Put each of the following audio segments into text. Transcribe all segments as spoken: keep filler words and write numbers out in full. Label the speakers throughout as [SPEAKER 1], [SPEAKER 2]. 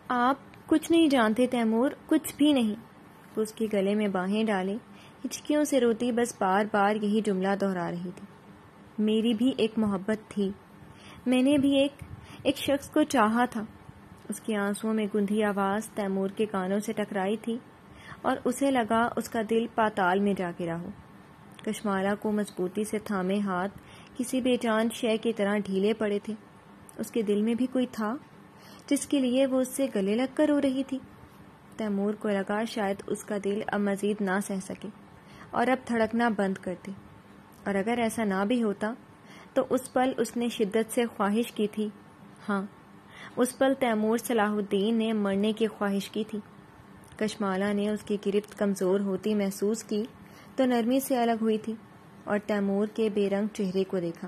[SPEAKER 1] آپ کچھ نہیں جانتے تیمور، کچھ بھی نہیں۔ وہ اس کے گلے میں باہیں ڈالے ہچکیوں سے روتی بس بار بار یہی جملہ دہرا رہی تھی۔ میری بھی ایک محبت تھی، میں نے بھی ایک ایک شخص کو چاہا تھا۔ اس کی آنسوؤں میں گندھی آواز تیمور کے کانوں سے ٹکرائی تھی اور اسے لگا اس کا دل پاتال میں جا گرا ہو۔ کشمالہ کو مضبوطی سے تھامے ہاتھ کسی بے جان شے کی طرح ڈھیلے پڑے تھے۔ اس کے دل میں بھی کوئی تھا جس کے لیے وہ اس سے گلے لگ کر رو رہی تھی۔ تیمور کو لگا شاید اس کا دل اب مزید نہ سہ سکے اور اب دھڑکنا بند کر دے، اور اگر ایسا نہ بھی ہوتا تو اس پل اس نے شدت سے خواہش کی تھی، ہاں اس پل تیمور صلاح الدین نے مرنے کی خواہش کی تھی۔ کشمالہ نے اس کی گرفت کمزور ہوتی محسوس کی تو نرمی سے الگ ہوئی تھی اور تیمور کے بے رنگ چہرے کو دیکھا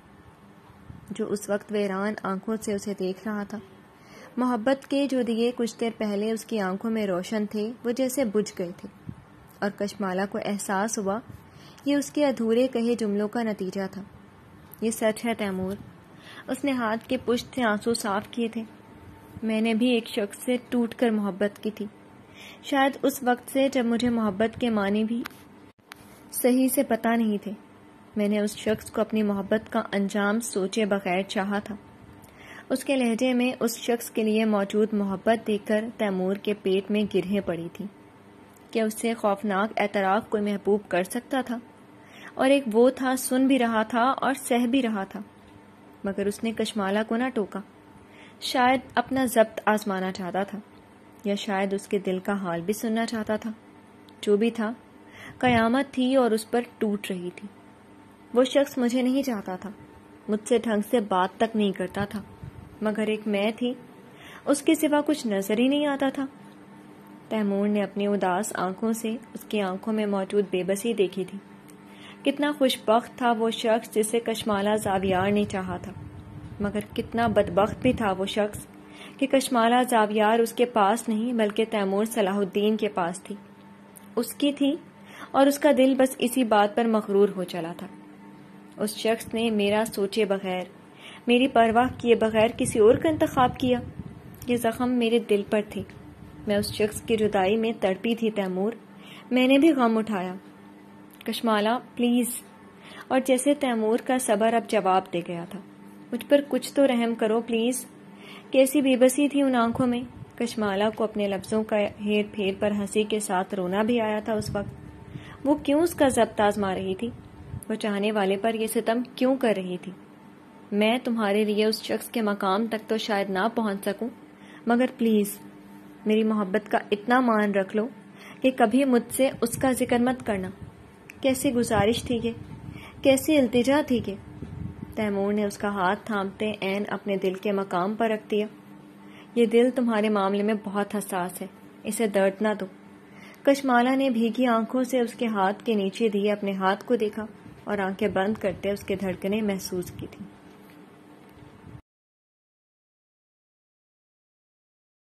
[SPEAKER 1] جو اس وقت ویران آنکھوں سے اسے دیکھ رہا تھا۔ محبت کے جو دیے کچھ دیر پہلے اس کی آنکھوں میں روشن تھے وہ جیسے بجھ گئے تھے، اور کشمالہ کو احساس ہوا یہ اس کے ادھورے کہے جملوں کا نتیجہ تھا۔ یہ سچ ہے تیمور، اس نے ہاتھ کے پشت سے آنسو صاف کیے تھے، میں نے بھی ایک شخص سے ٹوٹ کر محبت کی تھی، شاید اس وقت سے جب مجھے محبت کے معنی بھی صحیح سے پتہ نہیں تھے۔ میں نے اس شخص کو اپنی محبت کا انجام سوچے بغیر چاہا تھا۔ اس کے لہجے میں اس شخص کے لیے موجود محبت دیکھ کر تیمور کے پیٹ میں گرہیں پڑی تھی۔ کیا اس سے خوفناک اعتراف کوئی محبوب کر سکتا تھا؟ اور ایک وہ تھا سن بھی رہا تھا اور سہ بھی رہا تھا، مگر اس نے کشمالہ کو نہ ٹوکا۔ شاید اپنا ضبط آزمانا چاہتا تھا، یا شاید اس کے دل کا حال بھی سننا چاہتا تھا۔ جو بھی تھا، قیامت تھی اور اس پر ٹوٹ رہی تھی۔ وہ شخص مجھے نہیں چاہتا تھا، مجھ سے ڈھنگ سے بات تک نہیں کرتا تھا، مگر ایک میں تھی، اس کے سوا کچھ نظر ہی نہیں آتا تھا۔ تیمور نے اپنی اداس آنکھوں سے اس کی آنکھوں میں موجود بے بسی دیکھی تھی۔ کتنا خوش بخت تھا وہ شخص جسے کشمالہ زاویار نے چاہا تھا، مگر کتنا بدبخت بھی تھا وہ شخص کہ کشمالہ زاویار اس کے پاس نہیں بلکہ تیمور صلاح الدین کے پاس تھی، اس کی تھی، اور اس کا دل بس اسی بات پر مغرور ہو چلا تھا۔ اس شخص نے میرا سوچے بغیر، میری پرواہ کیے بغیر کسی اور کا انتخاب کیا۔ یہ زخم میرے دل پر تھے، میں اس شخص کی جدائی میں تڑپی تھی تیمور، میں نے بھی غم اٹھایا۔ کشمالہ پلیز، اور جیسے تیمور کا صبر اب جواب دے گیا تھا، مجھ پر کچھ تو رحم کرو پلیز۔ کیسی بے بسی تھی ان آنکھوں میں۔ کشمالہ کو اپنے لفظوں کا ہیر پھیر پر ہنسی کے ساتھ رونا بھی آیا تھا اس وقت۔ وہ کیوں اس کا ضبط آزما رہی تھی؟ وہ چاہنے والے پر یہ ستم کیوں کر رہی تھی؟ میں تمہارے لیے اس شخص کے مقام تک تو شاید نہ پہنچ سکوں، مگر پلیز میری محبت کا اتنا مان رکھ لو کہ کبھی مجھ سے اس کا ذکر مت کرنا۔ کیسی گزارش تھی یہ، کیسی التجا تھی یہ۔ تیمور نے اس کا ہاتھ تھامتے عین اپنے دل کے مقام پر رکھ دیا۔ یہ دل تمہارے معاملے میں بہت حساس ہے، اسے درد نہ دو۔ کشمالہ نے بھیگی آنکھوں سے اس کے ہاتھ کے نیچے دیے اپنے ہاتھ کو دیکھا اور آنکھیں بند کرتے اس کے دھڑکنیں محسوس کی تھی۔